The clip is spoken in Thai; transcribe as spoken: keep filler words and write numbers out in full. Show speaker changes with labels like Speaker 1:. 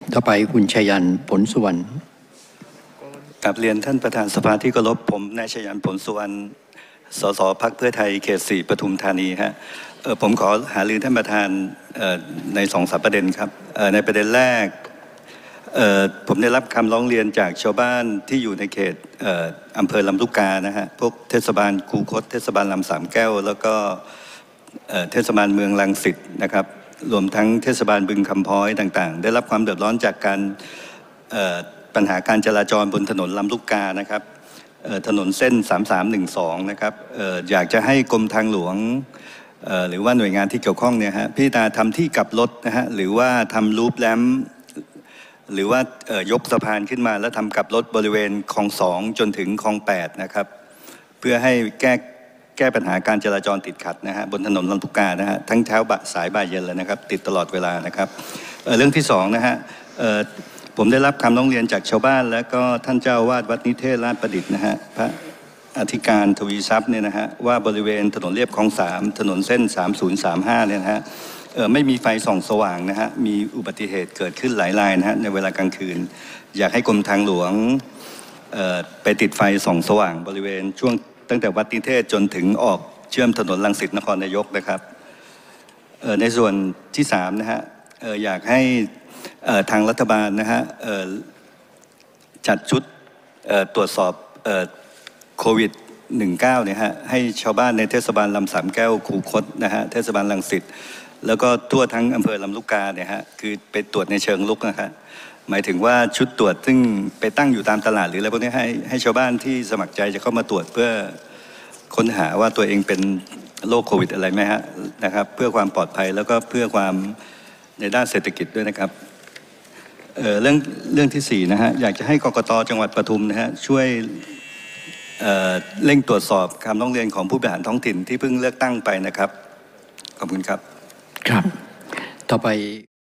Speaker 1: ต่อไปคุณชัยยันต์ผลสุวรรณ
Speaker 2: กราบเรียนท่านประธานสภาที่เคารพผมนายชัยยันต์ผลสุวรรณสสพรรคเพื่อไทยเขตสี่ปทุมธานีฮะเออผมขอหารือท่านประธานเอ่อในสองสามประเด็นครับเอ่อในประเด็นแรกเอ่อผมได้รับคำร้องเรียนจากชาวบ้านที่อยู่ในเขตเอ่ออำเภอลำลูกกานะฮะพวกเทศบาลคูคตเทศบาลลำสามแก้วแล้วก็เอ่อเทศบาลเมืองรังสิตนะครับรวมทั้งเทศบาลบึงคำพ้อยต่างๆได้รับความเดือดร้อนจากการเอ่อปัญหาการจราจรบนถนนลำลูกกานะครับถนนเส้นสามสามหนึ่งสองนะครับอออยากจะให้กรมทางหลวงหรือว่าหน่วยงานที่เกี่ยวข้องเนี่ยฮะพิจารณาทำที่กลับรถนะฮะหรือว่าทำลูปแลมหรือว่ายกสะพานขึ้นมาแล้วทำกลับรถบริเวณคลองสองจนถึงคลองแปดนะครับเพื่อให้แก้แก้ปัญหาการจราจรติดขัดนะฮะบนถนนลำลูกกานะฮะทั้งเช้าสายบ่ายเย็นเลยนะครับติดตลอดเวลานะครับ เ, เรื่องที่สองนะฮะผมได้รับคำร้องเรียนจากชาวบ้านและก็ท่านเจ้าวาดวัดนิเทศราชประดิษฐ์นะฮะพระอธิการทวีทรัพย์เนี่ยนะฮะว่าบริเวณถนนเลียบคลองสามถนนเส้นสามศูนย์สามห้าเนี่ยนะฮะไม่มีไฟส่องสว่างนะฮะมีอุบัติเหตุเกิดขึ้นหลายรายนะฮะในเวลากลางคืนอยากให้กรมทางหลวงไปติดไฟส่องสว่างบริเวณช่วงตั้งแต่วัดนิเทศจนถึงออกเชื่อมถนนรังสิตนครนายกนะครับในส่วนที่สามนะฮะอยากให้ทางรัฐบาลนะฮะจัดชุดตรวจสอบโควิดหนึ่งเก้าเนี่ยฮะให้ชาวบ้านในเทศบาลลำสามแก้วคูคตนะฮะเทศบาลรังสิตแล้วก็ทั่วทั้งอำเภอลำลูกกาเนี่ยฮะคือไปตรวจในเชิงลุกนะครับหมายถึงว่าชุดตรวจซึ่งไปตั้งอยู่ตามตลาดหรืออะไรพวกนี้ให้ให้ชาวบ้านที่สมัครใจจะเข้ามาตรวจเพื่อค้นหาว่าตัวเองเป็นโรคโควิดอะไรไหมฮะนะครับเพื่อความปลอดภัยแล้วก็เพื่อความในด้านเศรษฐกิจด้วยนะครับเอ่อเรื่องเรื่องที่สี่นะฮะอยากจะให้กกต.จังหวัดปทุมนะฮะช่วยเอ่อเร่งตรวจสอบคำร้องเรียนของผู้บริหารท้องถิ่นที่เพิ่งเลือกตั้งไปนะครับขอบคุณครับ
Speaker 1: ครับต่อไป